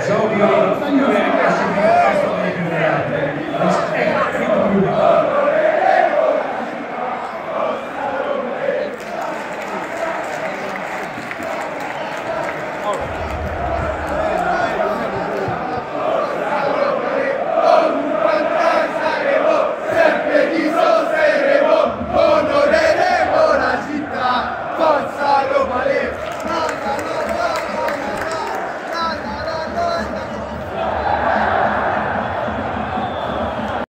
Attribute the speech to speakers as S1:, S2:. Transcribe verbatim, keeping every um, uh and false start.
S1: Zo die werk alsjeblieft even inderdaad. Dat is echt